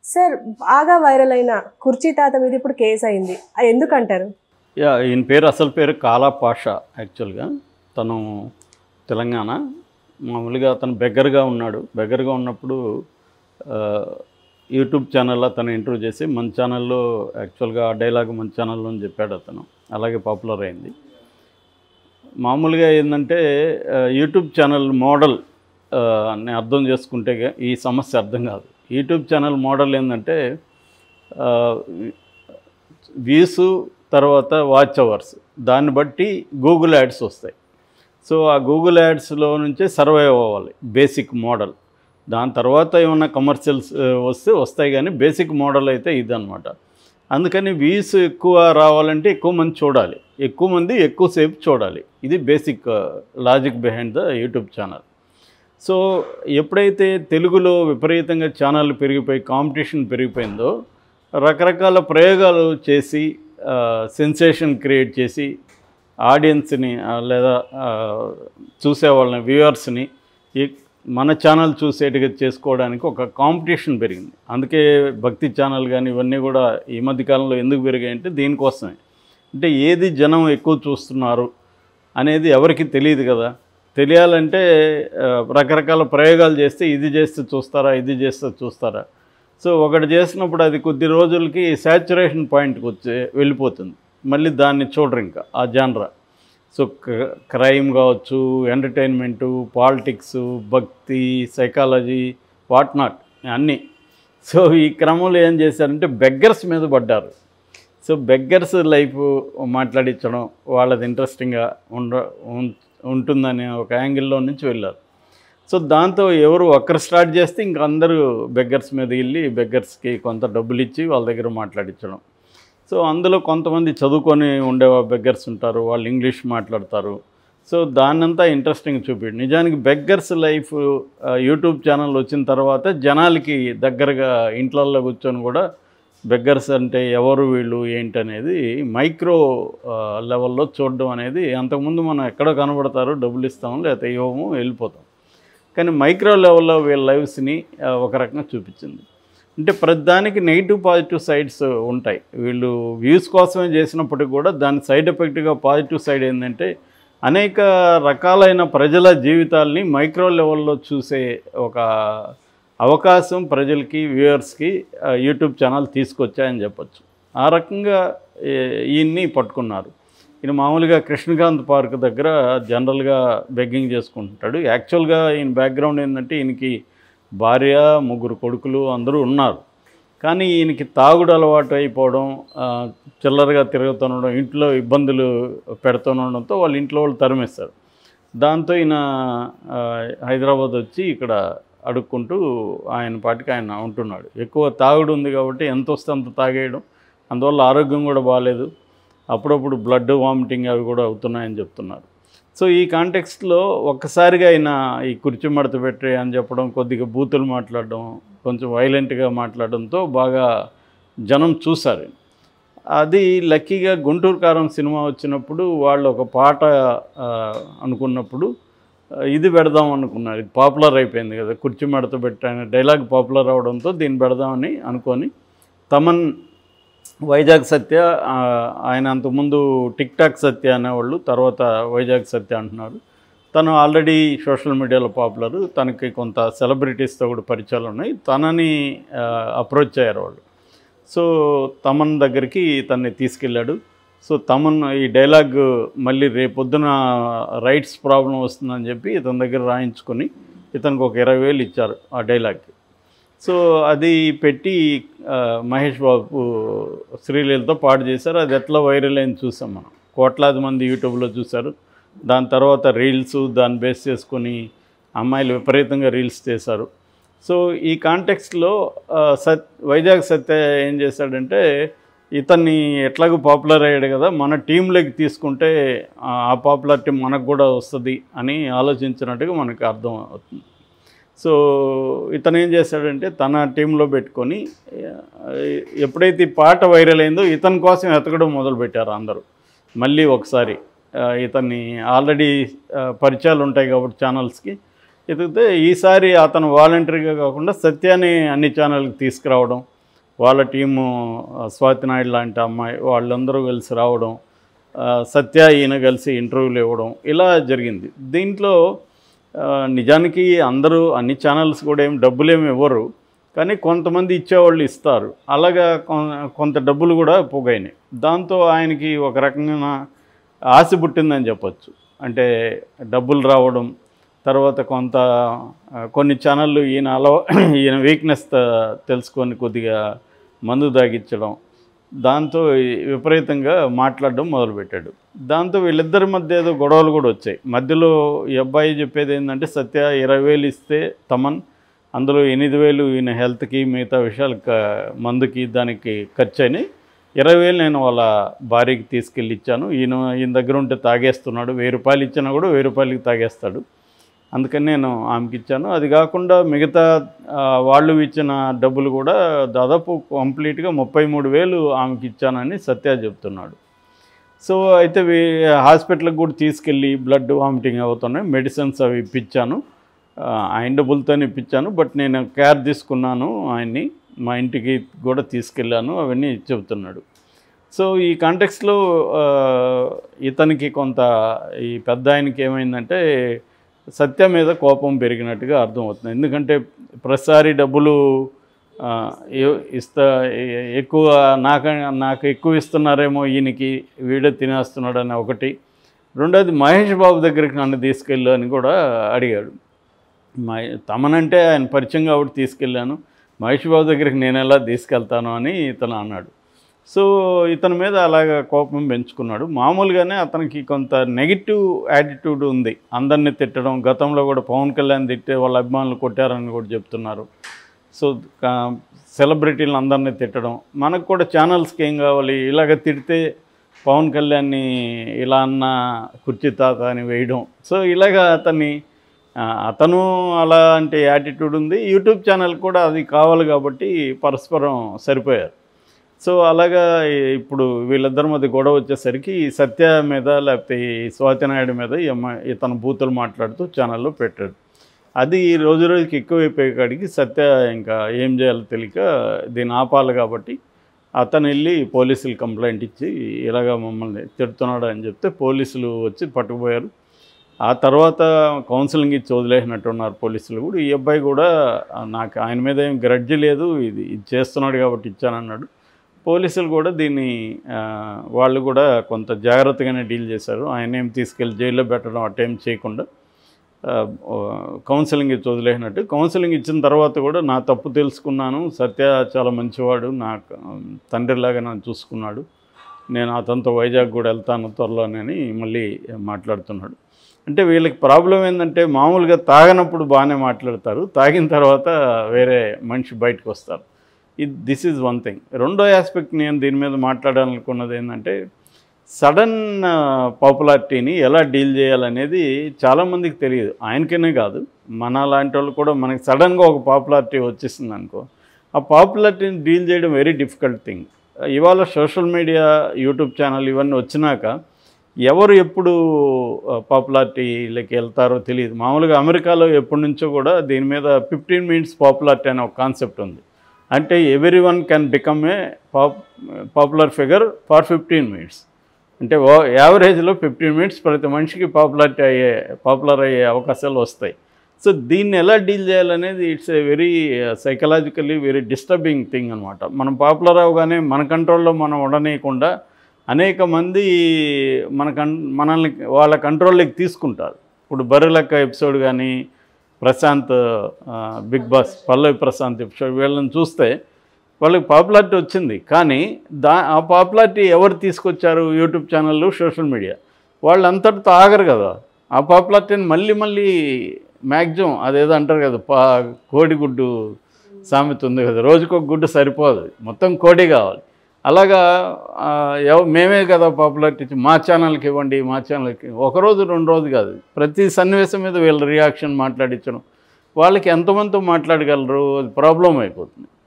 Sir బాగా viral అయిన కుర్చీ తాత మీద ఇప్పుడు కేసు అయింది. అది ఎందుకంటారు? ఈయన పేరు అసలు పేరు కాలా పాషా. యాక్చువల్గా తను తెలంగాణ. మామూలుగా అతను బెగ్గరగా ఉన్నాడు. బెగ్గరగా ఉన్నప్పుడు యూట్యూబ్ ఛానల్లో తను ఇంటర్వ్యూ చేసి మన ఛానల్లో యాక్చువల్గా ఆ డైలాగ్ మన ఛానల్లో అని చెప్పాడు అతను. అలాగే పాపులర్ అయింది. మామూలుగా ఏంటంటే యూట్యూబ్ ఛానల్ మోడల్ అని అర్థం చేసుకుంటే ఈ సమస్య అర్థం కాదు. యూట్యూబ్ ఛానల్ మోడల్ ఏంటంటే వ్యూస్ తర్వాత వాచ్ అవర్స్, దాన్ని బట్టి గూగుల్ యాడ్స్ వస్తాయి. సో ఆ గూగుల్ యాడ్స్లో నుంచే సర్వైవ్ అవ్వాలి బేసిక్ మోడల్. దాని తర్వాత ఏమన్నా కమర్షియల్స్ వస్తాయి, కానీ బేసిక్ మోడల్ అయితే ఇదన్నమాట. అందుకని వ్యూస్ ఎక్కువ రావాలంటే ఎక్కువ మంది చూడాలి, ఎక్కువ మంది ఎక్కువసేపు చూడాలి. ఇది basic logic behind the YouTube channel. So ఎప్పుడైతే తెలుగులో విపరీతంగా ఛానళ్ళు పెరిగిపోయి కాంపిటీషన్ పెరిగిపోయిందో రకరకాల ప్రయోగాలు చేసి సెన్సేషన్ క్రియేట్ చేసి ఆడియన్స్ని లేదా చూసేవాళ్ళని వ్యూవర్స్ని మన ఛానల్ చూసేట్టుగా చేసుకోవడానికి ఒక కాంపిటీషన్ పెరిగింది. అందుకే భక్తి ఛానల్ కానీ ఇవన్నీ కూడా ఈ మధ్యకాలంలో ఎందుకు పెరిగాయంటే దీనికోసమే. అంటే ఏది జనం ఎక్కువ చూస్తున్నారు అనేది ఎవరికి తెలియదు కదా. తెలియాలంటే రకరకాల ప్రయోగాలు చేస్తే ఇది చేస్తే చూస్తారా, ఇది చేస్తే చూస్తారా. సో ఒకటి చేసినప్పుడు అది కొద్ది రోజులకి శాచురేషన్ పాయింట్కి వెళ్ళిపోతుంది. మళ్ళీ దాన్ని చూడరు ఇంకా ఆ జానరా. సో క్రైమ్ కావచ్చు, ఎంటర్టైన్మెంటు, పాలిటిక్స్, భక్తి, సైకాలజీ, వాట్ నాట్ అన్నీ. సో ఈ క్రమంలో ఏం చేశారంటే బెగ్గర్స్ మీద పడ్డారు. సో బెగ్గర్స్ లైఫ్ మాట్లాడించడం వాళ్ళది ఇంట్రెస్టింగ్గా ఉంటుందనే ఒక యాంగిల్లో నుంచి వెళ్ళారు. సో దాంతో ఎవరు ఒక్కరు స్టార్ట్ చేస్తే ఇంక అందరూ బెగ్గర్స్ మీద వెళ్ళి బెగ్గర్స్కి కొంత డబ్బులు ఇచ్చి వాళ్ళ దగ్గర మాట్లాడించడం. సో అందులో కొంతమంది చదువుకొని ఉండే బెగ్గర్స్ ఉంటారు, వాళ్ళు ఇంగ్లీష్ మాట్లాడతారు. సో దాన్నంతా ఇంట్రెస్టింగ్ చూపి నిజానికి బెగ్గర్స్ లైఫ్ యూట్యూబ్ ఛానల్ వచ్చిన తర్వాత జనాలకి దగ్గరగా ఇంట్లల్లో కూర్చొని కూడా బెగ్గర్స్ అంటే ఎవరు వీళ్ళు ఏంటనేది మైక్రో లెవెల్లో చూడడం అనేది. అంతకుముందు మనం ఎక్కడో కనబడతారు, డబ్బులు ఇస్తాము లేకపోతే ఇవ్వము వెళ్ళిపోతాం. కానీ మైక్రో లెవెల్లో వీళ్ళ లైఫ్స్ని ఒక రకంగా చూపించింది. అంటే ప్రతిదానికి నెగిటివ్ పాజిటివ్ సైడ్స్ ఉంటాయి. వీళ్ళు వ్యూస్ కోసమే చేసినప్పటికీ కూడా దాని సైడ్ ఎఫెక్ట్గా పాజిటివ్ సైడ్ ఏంటంటే అనేక రకాలైన ప్రజల జీవితాల్ని మైక్రో లెవెల్లో చూసే ఒక అవకాశం ప్రజలకి వ్యూవర్స్కి యూట్యూబ్ ఛానల్ తీసుకొచ్చాయని చెప్పచ్చు. ఆ రకంగా ఈయన్ని పట్టుకున్నారు. ఈయన మామూలుగా కృష్ణకాంత్ పార్క్ దగ్గర జనరల్గా బెగ్గింగ్ చేసుకుంటుంటాడు. యాక్చువల్గా ఈయన బ్యాక్గ్రౌండ్ ఏంటంటే ఈయనకి భార్య, 3 కొడుకులు అందరూ ఉన్నారు. కానీ ఈయనకి తాగుడు అలవాటు అయిపోవడం, చిల్లరగా తిరుగుతుండడం, ఇంట్లో ఇబ్బందులు పెడుతుండడంతో వాళ్ళ ఇంట్లో వాళ్ళు తరిమేస్తారు. దాంతో ఈయన హైదరాబాద్ వచ్చి ఇక్కడ అడుక్కుంటూ ఆయన పాటికి ఆయన ఉంటున్నాడు. ఎక్కువ తాగుడు ఉంది కాబట్టి ఎంత వస్తే అంత తాగేయడం, అందువల్ల ఆరోగ్యం కూడా బాగాలేదు. అప్పుడప్పుడు బ్లడ్ వామిటింగ్ అవి కూడా అవుతున్నాయని చెప్తున్నారు. సో ఈ కాంటెక్స్ట్లో ఒక్కసారిగా ఆయన ఈ కుర్చీ మడత పెట్టి అని చెప్పడం, కొద్దిగా బూతులు మాట్లాడడం, కొంచెం వైలెంట్గా మాట్లాడడంతో బాగా జనం చూశారు. అది లక్కీగా గుంటూరు కారం సినిమా వచ్చినప్పుడు వాళ్ళు ఒక పాట అనుకున్నప్పుడు ఇది పెడదాం అనుకున్నారు. ఇది పాపులర్ అయిపోయింది కదా, కుర్చీ మడత పెట్టాను డైలాగ్ పాపులర్ అవడంతో దీన్ని పెడదామని అనుకొని తమన్, వైజాగ్ సత్య, ఆయన అంతకుముందు టిక్ టాక్ సత్య అనేవాళ్ళు, తర్వాత వైజాగ్ సత్య అంటున్నారు. తను ఆల్రెడీ సోషల్ మీడియాలో పాపులర్, తనకి కొంత సెలబ్రిటీస్తో కూడా పరిచయాలు ఉన్నాయి. తనని అప్రోచ్ అయ్యారు వాళ్ళు. సో తమన్ దగ్గరికి తనని తీసుకెళ్ళాడు. సో తమన్ ఈ డైలాగ్ మళ్ళీ రేపొద్దున రైట్స్ ప్రాబ్లం వస్తుందని చెప్పి ఇతని దగ్గర రాయించుకొని ఇతనికి ఒక 20,000 ఇచ్చారు ఆ డైలాగ్కి. సో అది పెట్టి మహేష్ బాబు శ్రీలీలతో పాటు చేశారు. అది ఎట్లా వైరల్ అయింది చూసాం మనం. కోట్లాది మంది యూట్యూబ్లో చూశారు. దాని తర్వాత రీల్స్ దాన్ని బేస్ చేసుకొని అమ్మాయిలు విపరీతంగా రీల్స్ చేశారు. సో ఈ కాంటెక్స్ట్లో వైజాగ్ సత్య ఏం చేశాడంటే ఇతన్ని ఎట్లాగో పాపులర్ అయ్యాడు కదా, మన టీంలోకి తీసుకుంటే ఆ పాపులారిటీ మనకు కూడా వస్తుంది అని ఆలోచించినట్టుగా మనకు అర్థం అవుతుంది. సో ఇతను ఏం చేశాడంటే తన టీంలో పెట్టుకొని ఎప్పుడైతే ఈ పాట వైరల్ అయిందో ఇతని కోసం ఎతకడం మొదలుపెట్టారు అందరూ. మళ్ళీ ఒకసారి ఇతన్ని ఆల్రెడీ పరిచయాలు ఉంటాయి కాబట్టి ఛానల్స్కి ఎతికితే ఈసారి అతను వాలంటరీగా కాకుండా సత్యాన్ని అన్ని ఛానల్కి తీసుకురావడం, వాళ్ళ టీము స్వాతి నాయుడు లాంటి అమ్మాయి వాళ్ళందరూ కలిసి రావడం, సత్య ఈయన కలిసి ఇంటర్వ్యూలు ఇవ్వడం ఇలా జరిగింది. దీంట్లో నిజానికి అందరూ అన్ని ఛానల్స్ కూడా ఏం డబ్బులేమి ఇవ్వరు, కానీ కొంతమంది ఇచ్చేవాళ్ళు ఇస్తారు. అలాగా కొంత డబ్బులు కూడా పోగైనాయి. దాంతో ఆయనకి ఒక రకమైన ఆశ పుట్టిందని చెప్పచ్చు. అంటే డబ్బులు రావడం, తర్వాత కొన్ని ఛానళ్ళు ఈయన వీక్నెస్ తెలుసుకొని కొద్దిగా మందు తాగించడం, దాంతో విపరీతంగా మాట్లాడడం మొదలుపెట్టాడు. దాంతో వీళ్ళిద్దరి మధ్య ఏదో గొడవలు కూడా వచ్చాయి. మధ్యలో ఈ అబ్బాయి చెప్పేది ఏంటంటే, సత్య 20,000 ఇస్తే తమన్, అందులో 8,000 ఈయన హెల్త్కి మిగతా విషయాలకు మందుకి దానికి ఖర్చు అయినాయి. 20,000 నేను వాళ్ళ భార్యకి తీసుకెళ్ళి ఇచ్చాను. ఈయన దగ్గర ఉంటే తాగేస్తున్నాడు, 1,000 రూపాయలు ఇచ్చినా కూడా 1,000 రూపాయలకి తాగేస్తాడు, అందుకని నేను ఆమెకి ఇచ్చాను. అది కాకుండా మిగతా వాళ్ళు ఇచ్చిన డబ్బులు కూడా దాదాపు కంప్లీట్గా 33,000 ఆమెకి ఇచ్చానని సత్య చెప్తున్నాడు. సో అయితే హాస్పిటల్కి కూడా తీసుకెళ్ళి బ్లడ్ వామిటింగ్ అవుతున్నాయి, మెడిసిన్స్ అవి ఇప్పించాను, ఆయన డబ్బులతోనే ఇప్పించాను, బట్ నేను కేర్ తీసుకున్నాను ఆయన్ని, మా ఇంటికి కూడా తీసుకెళ్ళాను, అవన్నీ చెబుతున్నాడు. సో ఈ కాంటెక్స్లో ఇతనికి ఈ పెద్ద ఆయనకి ఏమైందంటే సత్య మీద కోపం పెరిగినట్టుగా అర్థమవుతుంది. ఎందుకంటే ప్రతిసారి డబ్బులు ఎక్కువ నాకు ఎక్కువ ఇస్తున్నారేమో, ఈయనకి వీడే తినేస్తున్నాడు అని ఒకటి. రెండోది, మహేష్ బాబు దగ్గరికి నన్ను తీసుకెళ్ళు అని కూడా అడిగాడు. తమనంటే ఆయన పరిచయం కాబట్టి తీసుకెళ్ళాను, మహేష్ బాబు దగ్గరికి నేను ఎలా తీసుకెళ్తాను అని ఇతను అన్నాడు. సో ఇతని మీద అలాగ కోపం పెంచుకున్నాడు. మామూలుగానే అతనికి కొంత నెగిటివ్ యాటిట్యూడ్ ఉంది, అందరినీ తిట్టడం. గతంలో కూడా పవన్ కళ్యాణ్ తిట్టే వాళ్ళ అభిమానులు కొట్టారని కూడా చెప్తున్నారు. సో సెలబ్రిటీలను అందరినీ తిట్టడం, మనకు కూడా ఛానల్స్కి ఏం కావాలి, ఇలాగ తిడితే పవన్ కళ్యాణ్ని ఇలా అన్న కుర్చీ తాత అని వేయడం. సో ఇలాగ అతను అలాంటి యాటిట్యూడ్ ఉంది. యూట్యూబ్ ఛానల్ కూడా అది కావాలి కాబట్టి పరస్పరం సరిపోయారు. సో అలాగా ఇప్పుడు వీళ్ళిద్దరి మధ్య గొడవ వచ్చేసరికి సత్య మీద లేకపోతే ఈ స్వాతి నాయుడు మీద ఇతను బూతులు మాట్లాడుతూ ఛానల్లో పెట్టాడు. అది రోజు రోజుకి ఎక్కువైపోయేకాడికి సత్య ఇంకా ఏం చేయాలో తెలియక దీన్ని ఆపాలి కాబట్టి అతను వెళ్ళి పోలీసులు కంప్లైంట్ ఇచ్చి ఇలాగ మమ్మల్ని తిడుతున్నాడు అని చెప్తే పోలీసులు వచ్చి పట్టుకుపోయారు. ఆ తర్వాత కౌన్సిలింగ్ ఇచ్చి వదిలేసినట్టున్నారు పోలీసులు కూడా. ఈ అబ్బాయి కూడా నాకు ఆయన మీద ఏం గ్రడ్జ్ లేదు, ఇది చేస్తున్నాడు కాబట్టి ఇచ్చానన్నాడు. పోలీసులు కూడా దీన్ని వాళ్ళు కూడా కొంత జాగ్రత్తగానే డీల్ చేశారు. ఆయన ఏం తీసుకెళ్ళి జైల్లో పెట్టడం అటేం చేయకుండా కౌన్సిలింగ్ ఇచ్చి వదిలేసినట్టు. కౌన్సిలింగ్ ఇచ్చిన తర్వాత కూడా నా తప్పు తెలుసుకున్నాను, సత్య చాలా మంచివాడు, నా తండ్రిలాగా నన్ను చూసుకున్నాడు, నేను అతనితో వైజాగ్ కూడా వెళ్తాను త్వరలోనని మళ్ళీ మాట్లాడుతున్నాడు. అంటే వీళ్ళకి ప్రాబ్లం ఏంటంటే మామూలుగా తాగనప్పుడు బాగానే మాట్లాడతారు, తాగిన తర్వాత వేరే మనిషి బయటకు వస్తారు. This is one thing. రెండో ఆస్పెక్ట్ నేను దీని మీద మాట్లాడాలనుకున్నది ఏంటంటే, సడన్ పాపులారిటీని ఎలా డీల్ చేయాలనేది చాలామందికి తెలియదు. ఆయనకనే కాదు, మన లాంటి వాళ్ళు కూడా. మనకి సడన్గా ఒక పాపులారిటీ వచ్చేసింది అనుకో, ఆ పాపులారిటీని డీల్ చేయడం వెరీ డిఫికల్ట్ థింగ్. ఇవాళ సోషల్ మీడియా, యూట్యూబ్ ఛానల్ ఇవన్నీ వచ్చినాక ఎవరు ఎప్పుడు పాపులారిటీలోకి వెళ్తారో తెలియదు. మామూలుగా అమెరికాలో ఎప్పటి నుంచో కూడా దీని మీద 15 minutes పాపులారిటీ అనే ఒక కాన్సెప్ట్ ఉంది. అంటే every one can become a popular figure for 15 minutes. అంటే యావరేజ్లో 15 minutes ప్రతి మనిషికి పాపులర్ అయ్యే అవకాశాలు వస్తాయి. సో దీన్ని ఎలా డీల్ చేయాలనేది it's a very psychologically very disturbing thing అనమాట. మనం పాపులర్ అవగానే మన కంట్రోల్లో మనం ఉండనీయకుండా అనేక మంది మనల్ని వాళ్ళ కంట్రోల్లోకి తీసుకుంటారు. ఇప్పుడు బర్రెలక్క ఎపిసోడ్ కానీ, Prashanth Bigg Boss Pallavi Prashanth episode, వీళ్ళని చూస్తే వాళ్ళకి పాపులారిటీ వచ్చింది. కానీ ఆ పాపులారిటీ ఎవరు తీసుకొచ్చారు? యూట్యూబ్ ఛానళ్ళు, సోషల్ మీడియా. వాళ్ళు అంతటితో ఆగరు కదా. ఆ పాపులారిటీని మళ్ళీ మ్యాక్సిమం అదేదో అంటారు కదా, కోడిగుడ్డు సామెత ఉంది కదా, రోజుకొక గుడ్డు సరిపోదు, మొత్తం కోడి కావాలి. అలాగా మేమే కదా పాపులారిటీ, మా ఛానల్కి ఇవ్వండి, మా ఛానల్కి. ఒకరోజు 2 రోజు కాదు, ప్రతి సన్నివేశం మీద వీళ్ళ రియాక్షన్ మాట్లాడించడం. వాళ్ళకి ఎంతమందితో మాట్లాడగలరు? అది ప్రాబ్లం అయిపోతుంది.